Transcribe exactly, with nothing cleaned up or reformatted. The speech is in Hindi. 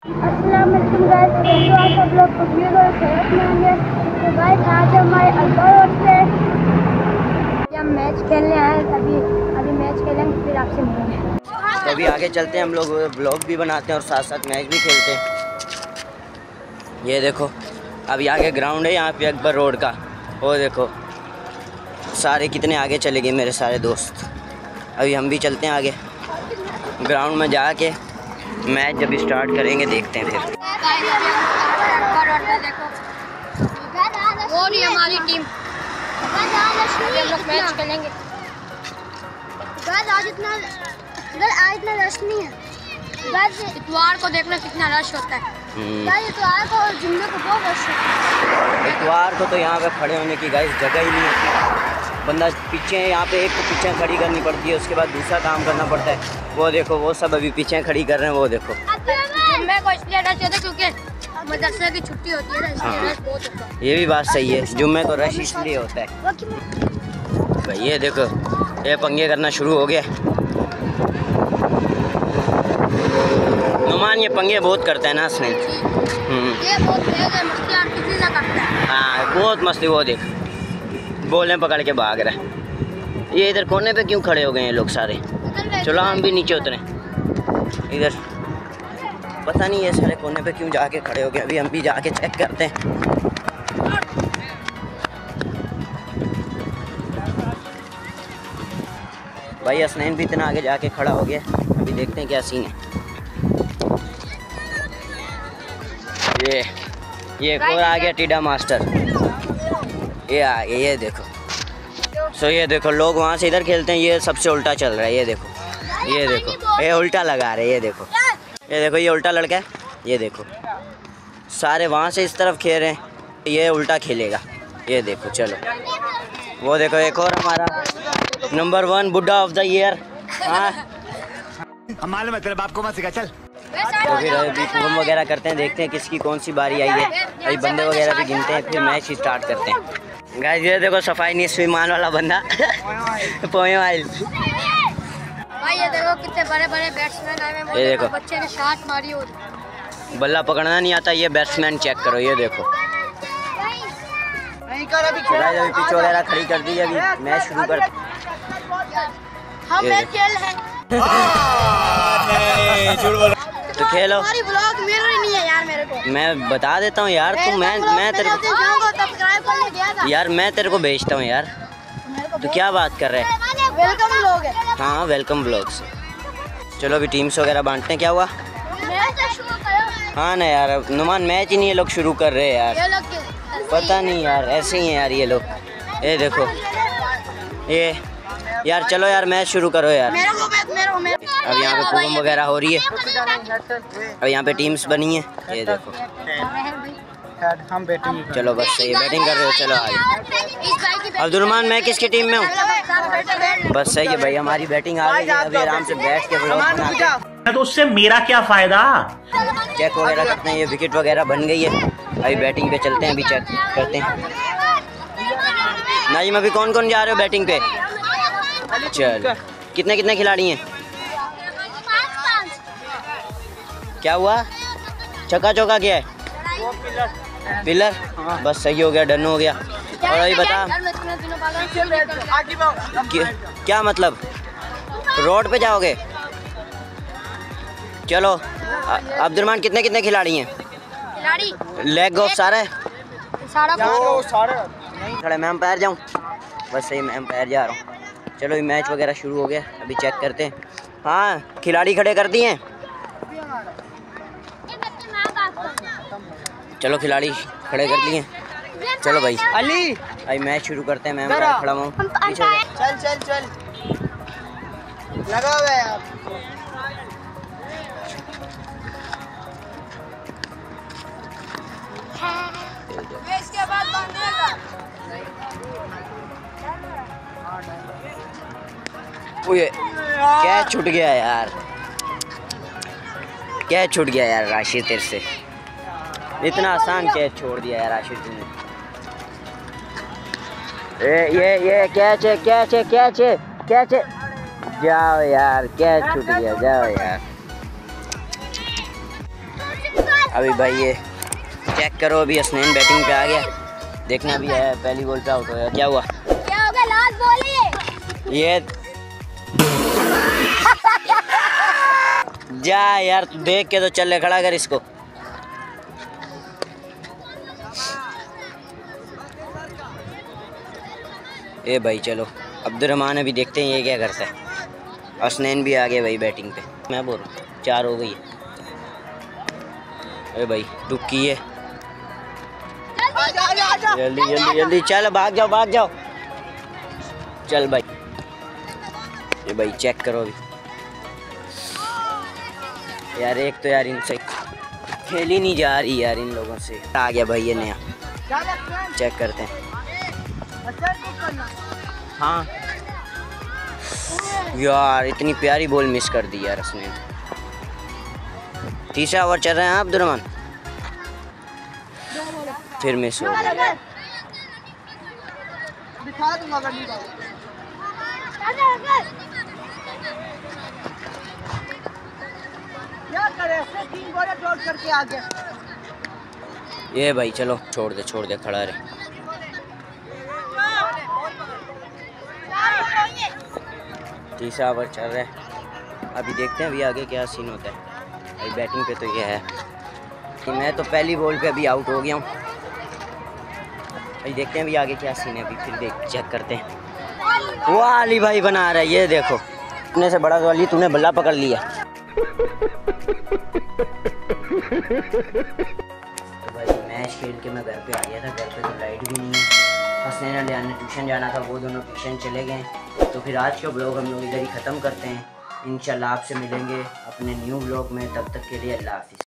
अस्सलाम वालेकुम गाइस, तो आप सब लोग खुशियों और खैरियत में होंगे। तो गाइस आज हमारे अल्कोहल से हम मैच खेलने आए। अभी अभी मैच खेलेंगे फिर आपसे मिलेंगे। तो अभी आगे चलते हैं, हम लोग ब्लॉग भी बनाते हैं और साथ साथ मैच भी खेलते हैं। ये देखो अभी आगे ग्राउंड है यहाँ पे अकबर रोड का। वो देखो सारे कितने आगे चले गए मेरे सारे दोस्त। अभी हम भी चलते हैं आगे ग्राउंड में जाके मैच जब स्टार्ट करेंगे देखते हैं फिर। वो नहीं हमारी टीम, हम लोग मैच खेलेंगे। आज इतना आज इतना रश नहीं है। इतवार को देखना कितना रश होता है। इतवार को और जुम्मे को बहुत रश होता है। इतवार को तो यहाँ पे खड़े होने की गाइस जगह ही नहीं होती। बंदा पीछे यहाँ पे एक तो पीछे खड़ी करनी पड़ती है, उसके बाद दूसरा काम करना पड़ता है। वो देखो वो सब अभी पीछे खड़ी कर रहे हैं। वो देखो जुम्मे को इसलिए रश होता है क्योंकि मदरसे की छुट्टी होती है ना, इसलिए रश बहुत होता है। ये भी बात सही है, जुम्मे को रश इसलिए होता है। भाई ये देखो ये पंगे करना शुरू हो गया। नुमान ये पंगे बहुत करता है ना इसने। ये बहुत तेज है, मस्ती और किसी ना करता है। हाँ बहुत मस्ती। वो देख बोलें पकड़ के भाग रहा है। ये इधर कोने पे क्यों खड़े हो गए हैं लोग सारे? चलो हम भी नीचे उतरे। इधर पता नहीं ये सारे कोने पे क्यों जाके खड़े हो गए। अभी हम भी जाके चेक करते हैं। भाई हसनैन भी इतना आगे जाके खड़ा हो गया। अभी देखते हैं क्या सीन है। ये ये एक और आ गया टीडा मास्टर। ये आ गया, ये देखो। सो ये देखो लोग वहाँ से इधर खेलते हैं, ये सबसे उल्टा चल रहा है। ये देखो ये देखो ये उल्टा लगा रहे हैं। ये देखो ये देखो ये उल्टा लड़का है। ये देखो सारे वहाँ से इस तरफ खेल रहे हैं, ये उल्टा खेलेगा। ये देखो चलो वो देखो एक और हमारा नंबर वन बुड्ढा ऑफ द ईयर। हाँ मालूम है तेरे बाप को मत सिखा चल। तो फिर अभी हुक्म वगैरह करते हैं, देखते हैं किसकी कौन सी बारी आई है। अभी बंदे वगैरह भी गिनते हैं फिर मैच स्टार्ट करते हैं। गाइस ये देखो सफाई निस्विमान वाला बंदा पोए वाइल। भाई ये देखो कितने बड़े बड़े बैट्समैन आए हैं। ये देखो बच्चे ने शॉट मारी हो, बल्ला पकड़ना नहीं आता। ये बैट्समैन चेक करो। ये देखो अभी पिच वगैरह खड़ी कर दी। अभी मैच शुरू कर। हम मैच खेल हैं। तो खेलो। हमारी ब्लॉग मिल रही नहीं है यार मेरे को। मैं बता देता हूँ यार तू मैं मैं तेरे को यार मैं तेरे को भेजता हूँ यार। तो क्या बात कर रहे हैं? वेलकम ब्लॉग है। हाँ वेलकम ब्लॉग्स। चलो अभी टीम्स वगैरह बांटते हैं। क्या हुआ? हाँ ना यार नुमान मैच ही नहीं ये लोग शुरू कर रहे हैं यार। पता नहीं यार ऐसे ही हैं यार ये लोग। ये देखो ये यार चलो यार मैच शुरू करो यार। अब यहाँ पे कुकुम वगैरह हो रही है। अब यहाँ पे टीम्स बनी है। ये देखो हम बैटिंग चलो बस सही है बैटिंग कर रहे हो। चलो आगे अब्दुलरहमान मैं किसकी टीम में हूँ? बस सही है भाई हमारी बैटिंग आ गई है। अभी आराम से बैठ के तो उससे मेरा क्या फायदा। चेक वगैरह करते हैं। ये विकेट वगैरह बन गई है। अभी बैटिंग पे चलते हैं, अभी चेक करते हैं। नाजिम अभी कौन कौन जा रहे हो बैटिंग पे? चल कितने कितने खिलाड़ी हैं? क्या हुआ? छक्का चौका क्या है? पिलर बस सही हो गया, डन हो गया। और अभी बता क्या मतलब रोड पे जाओगे? चलो अब्दुलरहमान कितने कितने खिलाड़ी हैं? लेग गोल सारा है खड़े। मैं अंपायर जाऊँ? बस सही मैं अंपायर जा रहा हूँ। चलो ये मैच वगैरह शुरू हो गया, अभी चेक करते हैं। हाँ खिलाड़ी खड़े कर दिए हैं। चलो खिलाड़ी खड़े कर दिए। चलो भाई अली भाई मैच शुरू करते हैं। मैं खड़ा हूँ। चल चल चल लगा हुआ है आप। इसके बाद बांधेगा। ओए क्या छूट गया यार, क्या छूट गया यार राशिद तेरे से। इतना आसान कैच छोड़ दिया यार राशिद तुमने। ये ये ये कैच है कैच है कैच है कैच है। जाओ यार कैच छूट गया, जाओ यार। अभी भाई ये चेक करो, अभी हसनैन बैटिंग पे आ गया, देखना भी है पहली बॉल पे आउट हो गया। क्या हुआ? क्या होगा? लास्ट बॉल है ये जा यार, देख के तो चल ले, खड़ा कर इसको। ए भाई चलो अब्दुर्रहमान अभी देखते हैं ये क्या करता है। हसनैन भी आ गया भाई बैटिंग पे, मैं बोल रहा हूँ चार हो गई है। अरे भाई टुक्की है, जल्दी जल्दी जल्दी चल, भाग जाओ भाग जाओ, चल भाई। ये भाई चेक करो अभी यार, एक तो यार इनसे खेली नहीं जा रही यार, इन लोगों से। आ गया भाई ये नया, चेक करते हैं। हाँ यार इतनी प्यारी बॉल मिस कर दी यार उसने। तीसरा ओवर चल रहा है अब्दुर्रहमान, फिर मिस हो गया। ये भाई चलो छोड़ दे छोड़ दे, खड़ा रहे। तीसरा ओवर चल रहा है, अभी देखते हैं अभी आगे क्या सीन होता है। भाई बैटिंग पे तो ये है कि मैं तो पहली बॉल पे अभी आउट हो गया हूँ। भाई देखते हैं अभी आगे क्या सीन है, अभी फिर देख चेक करते हैं। वो अली भाई बना रहा है, ये देखो इतने से बड़ा वाली तूने बल्ला पकड़ लिया। तो भाई मैच खेल के मैं घर पे आ गया था, घर पे तो लाइट भी नहीं है। हसनैन अलियान ने ट्यूशन जाना था, वो दोनों ट्यूशन चले गए। तो फिर आज का ब्लॉग हम लोग इधर ही ख़त्म करते हैं। इंशाल्लाह आपसे मिलेंगे अपने न्यू ब्लॉग में, तब तक के लिए अल्लाह हाफिज़।